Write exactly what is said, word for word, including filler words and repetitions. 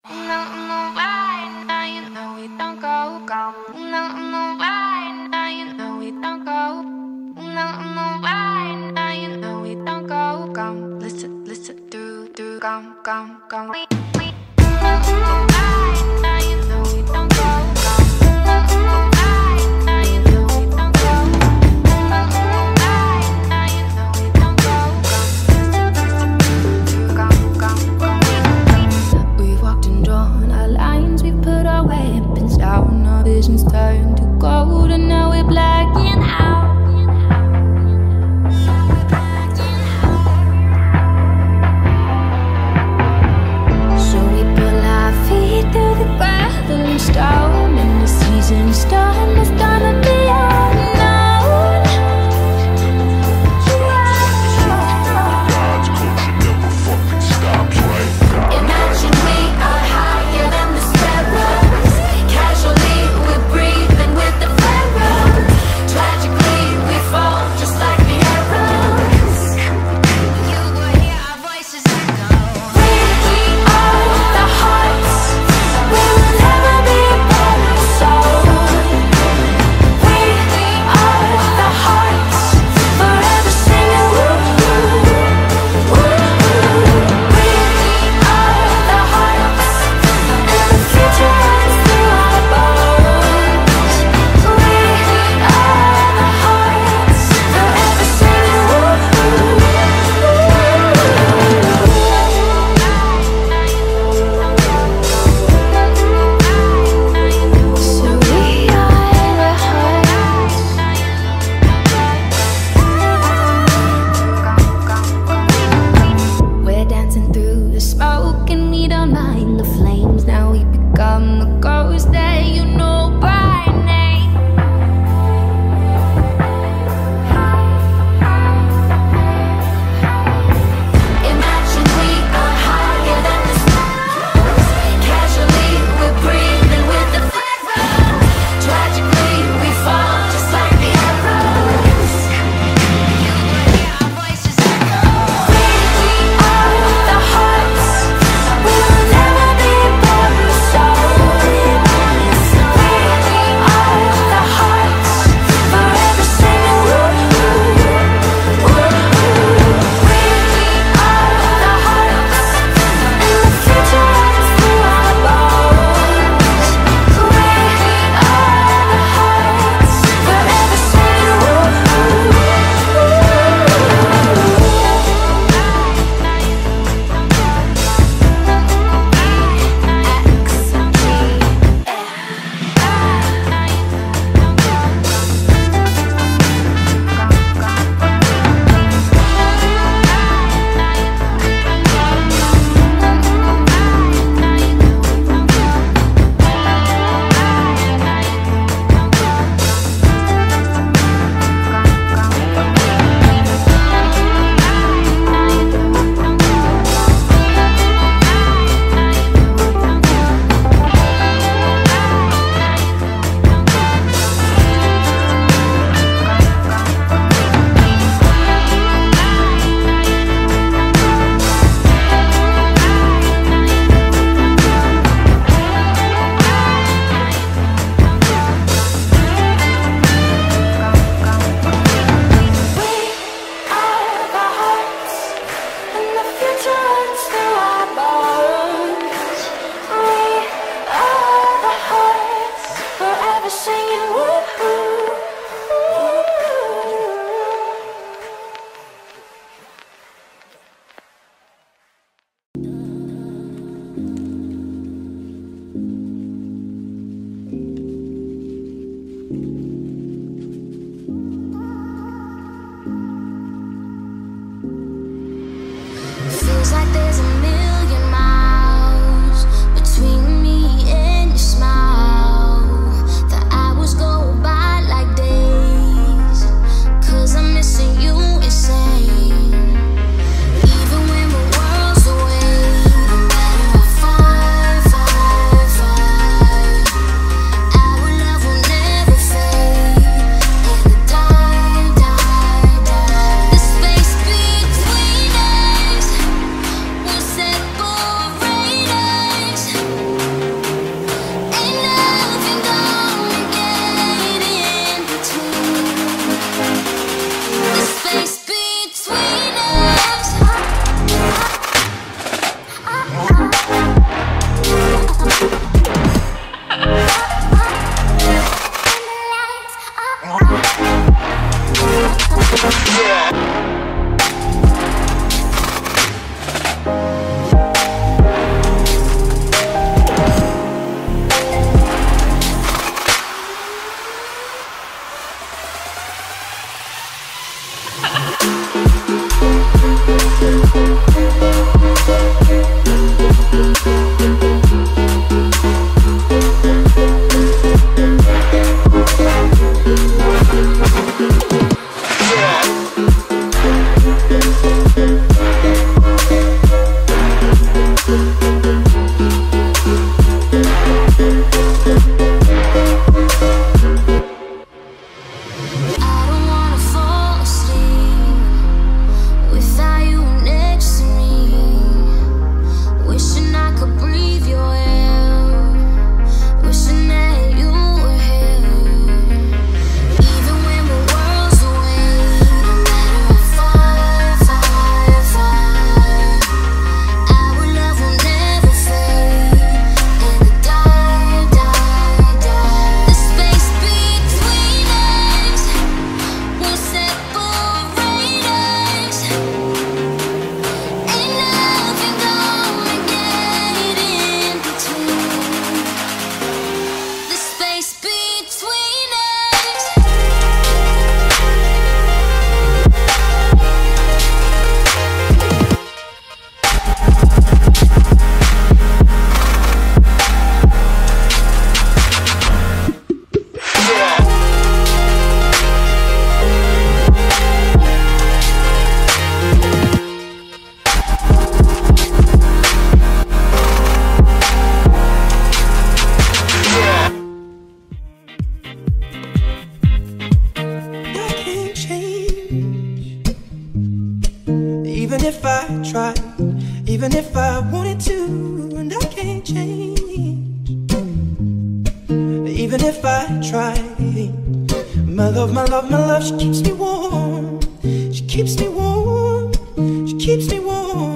No, no, right now you know we don't go, go. No, no, right now you know we don't go. No, no, right now you know we don't go, go. Listen, listen, do, do, go, go, go. We, we. No, no, right now you know we don't go, go. No, no, right now you know we don't go. No, no, right now you know we don't go, go. Listen, listen, do, do, go, go, go. We've walked and drawn our lines, we've put our weapons down, our visions turned to gold, and now we're blacking out. So we pull our feet through the gravel and stone, and the season's done, it's gonna be unknown. God's culture never fucking stops, right? Imagine we are higher than the sparrows. Casually we're breathing with the pharaohs. Tragically we fall just like the arrows. You will hear our voices echo. We are the hearts. We will never be better sold. We are the hearts. Forever singing woo woo. We are the hearts, and the future runs through our bones. We are the hearts, forever singing woo woo. So we are the hearts. We're dancing through the smoke and we don't mind the flames. Now we become the ghost that you know by name. Imagine we are higher than the stars. Casually we're breathing with the pharaohs. Tragically we fall just like the arrows. You will hear our voices echo. We are the hearts. We will never be better sold. tried, even if I wanted to, and I can't change. Even if I tried, my love, my love, my love, she keeps me warm. She keeps me warm. She keeps me warm.